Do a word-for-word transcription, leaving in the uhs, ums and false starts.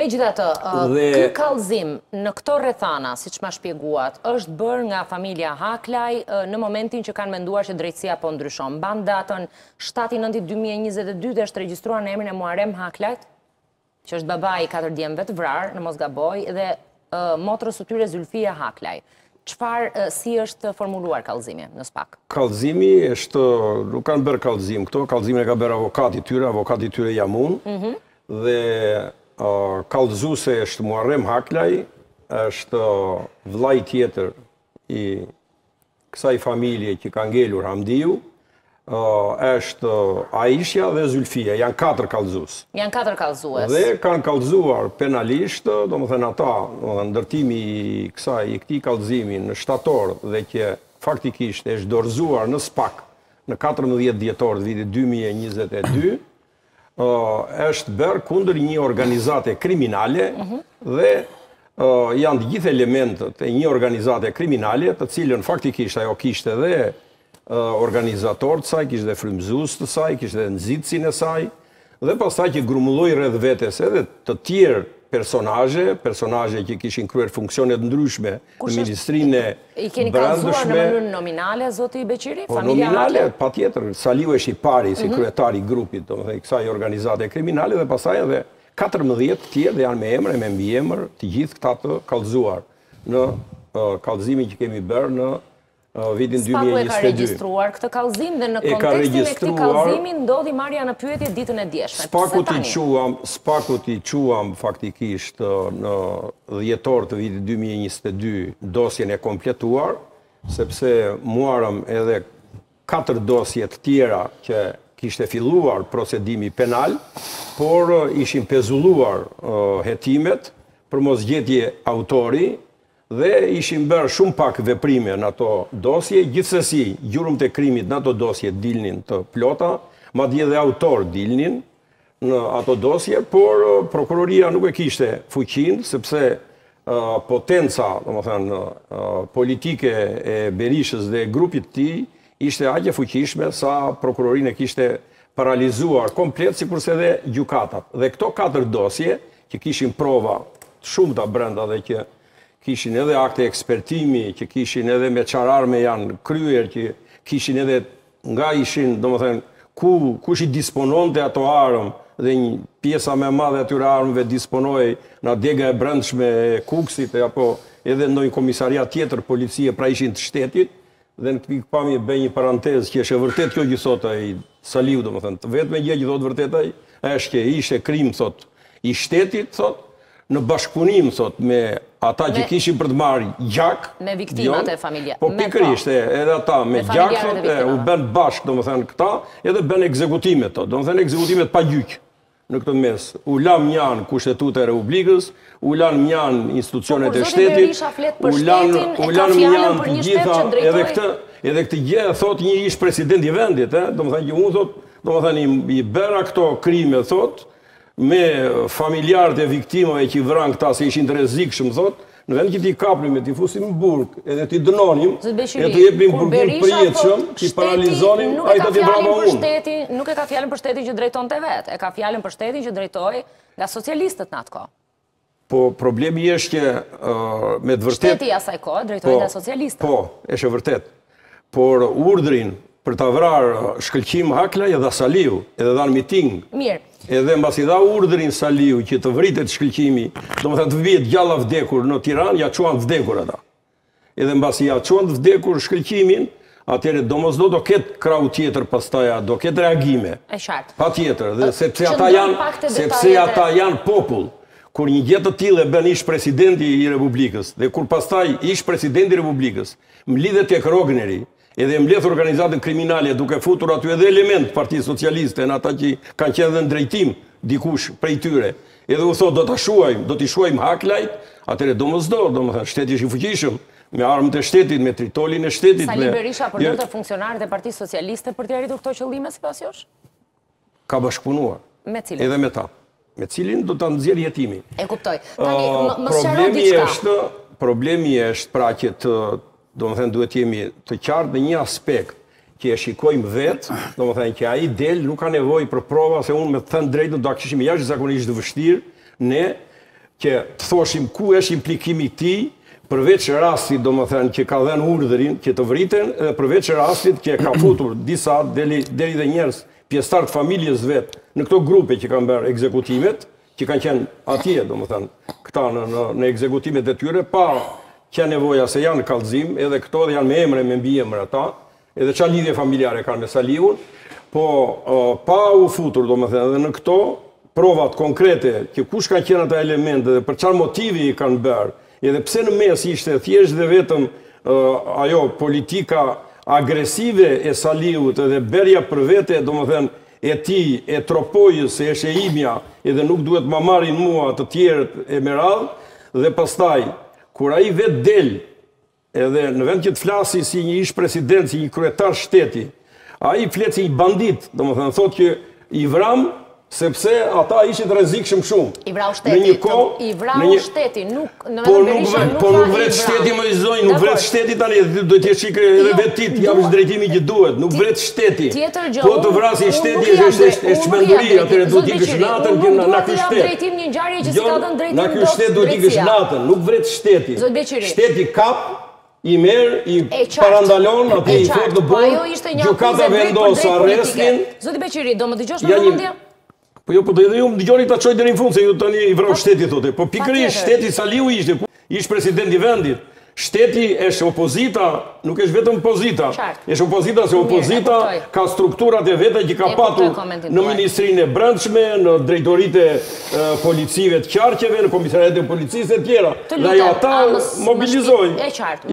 Megjithatë, ky kallëzim në këto rrethana, siç ma shpjeguat, është bërë nga familja Haklaj në momentin që kanë menduar që drejtësia po ndryshon. Mban datën shtatë nëntor dy mijë e njëzet e dy dhe është regjistruar në emrin e Muharrem Haklajt, që është babai i katër djemve të vrarë, në mos gaboj, dhe motrës së tyre Zulfia Haklaj. Çfarë si është formuluar kallëzimi në SPAK? Kallëzimi është, nuk kanë bërë kallëzim këto, kallëzimin e ka bërë avokati tyre, avokati tyre jam unë, dhe kallëzuese është Muharrem Haklaj, është vllai tjetër i kësaj familje që ka ngelur Hamdiu, është Aisha dhe Zulfia, janë katër kallëzues. Janë katër kallëzues. Dhe kanë kallëzuar penalisht, domethënë ata, ndërtimi i kësaj i këtij kallëzimi në shtator dhe që faktikisht është dorëzuar në SPAK në katërmbëdhjetë dhjetor të vitit dy mijë e njëzet e dy, është bërë kundër një organizate kriminale dhe janë të gjithë elementët e një organizate kriminale, të cilën faktikisht ajo kishte dhe organizator të saj, kishte dhe frymëzues të saj, kishte dhe nxitësin e saj, dhe pastaj që grumulloi rreth vetes edhe të tjerë personazhe, personazhe që kishin kryer funksione të ndryshme në Ministrinë e Brendshme. I keni kallëzuar në mënyrë nominale zoti Beqiri, familja nominale, patjetër, Saliu është i pari si kryetari i grupit, domethënë kësaj organizate kriminale dhe pastaj edhe katërmbëdhjetë të tjerë dhe janë me emër e me mbiemër të gjithë këta të kallëzuar në kallëzimin që kemi bërë në vitin dy mijë e njëzet e dy. SPAK-u e ka regjistruar këtë kallëzim dhe në kontekstin e këtij kallëzimi ndodhi marrja në pyetje ditën e djeshme. SPAK-u t'i quam faktikisht në dhjetor të vitit dy mijë e njëzet e dy dosjen e kompletuar, sepse muarëm edhe katër dosje të tjera që kishte filluar procedimi penal, por ishin pezulluar hetimet për mosgjetje autori, dhe ishin bërë shumë pak veprime në ato dosje, gjithsesi gjurmët e krimit në ato dosje dilnin të plota, madje dhe autor dilnin në ato dosje, por prokuroria nuk e kishte fuqin, sepse potenca, domethënë, politike e Berishës dhe grupit të tij ishte aq e fuqishme sa prokurorinë e kishte paralizuar komplet, sikurse dhe gjykatat. Dhe këto katër dosje që kishin prova shumëta brenda dhe që kishin edhe akte ekspertimi, që kishin edhe me qararme janë kryer, që kishin edhe nga ishin, domethënë, ku kush i dispononte ato armë dhe një pjesa më e madhe atyre armëve disponoi në dega e brendshme e Kuksit apo edhe ndonjë komisariat tjetër policie, pra ishin të shtetit, dhe në këtë pikpamje bëj një parantezë që është e vërtet kjo që thotë ai Saliu, domethënë, vetëm gjë që thotë vërtet ai është që ishte krim thot i shtetit thot në bashkëpunim thot me ata që kishin për të marrë gjak, me viktimat e familja. Po pikërisht, edhe ata me gjak thot, u bën bashkë, domethënë këta, edhe bën ekzekutimet thot, domethënë ekzekutimet pa gjyq në këtë mes. U lan mjan Kushtetuta e Republikës, u lan mjan institucionet e shtetit, u lan u lan mjan të gjitha, edhe këtë, edhe këtë gjë thot një ish president i vendit, ë, domethënë që unë thot, domethënë i bëra këto krime thot me familjarët e viktimave që i vran këta se ishin të rrezikshëm thot, në vend që t'i kapnim e t'i fusim në burg, edhe t'i dënonim, e t'i jepnim burgim përjetshëm, t'i paralizonim, ai do t'i vrapa unë. Nuk e ka fjalën për shtetin që drejtonte vetë, e ka fjalën për shtetin që drejtoi nga socialistët në atë kohë. Po problemi është që me të vërtetë shteti asaj kohe drejtoi nga socialistët. Po, është e vërtet. Por urdhrin për ta vrarë Shkëlqim Haklaj edhe Saliu, edhe dhan miting. Mirë. Edhe mbasi dha urdhrin Saliu që të vritet Shkëlqimi, domethënë të vihet gjalla vdekur në Tiranë, ja çuan vdekur ata. Edhe mbasi ja çuan vdekur Shkëlqimin, atëherë domosdo do ketë krau tjetër pastaj, do ketë reagime. Është qartë. Patjetër, dhe sepse ata janë, sepse ata janë popull. Kur një gjë të tillë e bën ish presidenti i Republikës, dhe kur pastaj ish presidenti i Republikës mlidhet tek Rogneri, edhe mbledh organizatën kriminale duke futur aty edhe element Partisë Socialiste në ata që kanë qenë në drejtim dikush prej tyre. Edhe u thotë do ta shuajmë, do t'i shuajmë Haklajt, atëherë domosdo, domethënë shteti është i fuqishëm me armët e shtetit, me tritolin e shtetit. Sali Berisha përdorte funksionarët e Partisë Socialiste për të arritur këto qëllime sipas jush? Ka bashkëpunuar. Me cilin? Edhe me ta. Me cilin do ta nxjerr jetimin. E kuptoj. Tani më sqaro diçka. Problemi është pra që të domethënë duhet jemi të qartë në një aspekt që e shikojmë vetë, domethënë që ai del nuk ka nevojë për prova, se unë me të thënë drejtën do ta kishim jashtëzakonisht të vështirë ne që të thoshim ku është implikimi i tij, përveç rastit, domethënë, që ka dhënë urdhrin që të vriten, dhe përveç rastit që ka futur disa deri deri dhe njerëz pjesëtar të familjes vet në këto grupe që kanë bërë ekzekutimet, që kanë qenë atje, domethënë, këta në në, në ekzekutimet e tyre, pa që nevoja se janë kallëzim, edhe këto dhe janë me emre, me mbiemër ata, edhe çfarë lidhje familjare kanë me Saliun, po uh, pa u futur, domethënë, edhe në këto provat konkrete që kush kanë qenë ata elemente dhe për çfarë motivi i kanë bërë, edhe pse në mes ishte thjesht dhe vetëm uh, ajo politika agresive e Saliut edhe berja për vete, domethënë, e tij, e tropojës, e eshe imja, edhe nuk duhet ma marrin mua të tjerët e me radhë, dhe pastaj, kur ai vetë del, edhe në vend që të flasi si një ish president, si një kryetar shteti, ai flet si një bandit, domethënë thotë që i vram sepse ata ishin të rrezikshëm shumë. I vrau shteti, i vrau shteti, nuk në po nuk po nuk vret shteti më i zonjë, nuk vret shteti tani, do të jesh ikë edhe vetit, japësh drejtimin që duhet, nuk vret shteti. Po të vrasë shteti është është çmenduri, atëherë duhet të ikësh natën që na ky shtet. Drejtim një ngjarje që s'ka dhënë drejtim. Na ky shtet duhet të ikësh natën, nuk vret shteti. Shteti kap i merë, i parandalon, atë i thot në borë, gjykata vendos arrestin. Zoti Beqiri, do më dëgjosh me vëmendje? Po jo, po edhe ju më dëgjoni ta çoj deri në fund, se ju tani i vrau shteti thotë. Po pikërisht shteti Saliu ishte, ish presidenti i vendit. Shteti është opozita, nuk është vetëm opozita. Është opozita se opozita ka strukturat e veta që ka patur në Ministrinë e Brendshme, në drejtoritë e policive të qarqeve, në komisariatet e policisë e tjera. Dhe ajo ata mobilizojnë.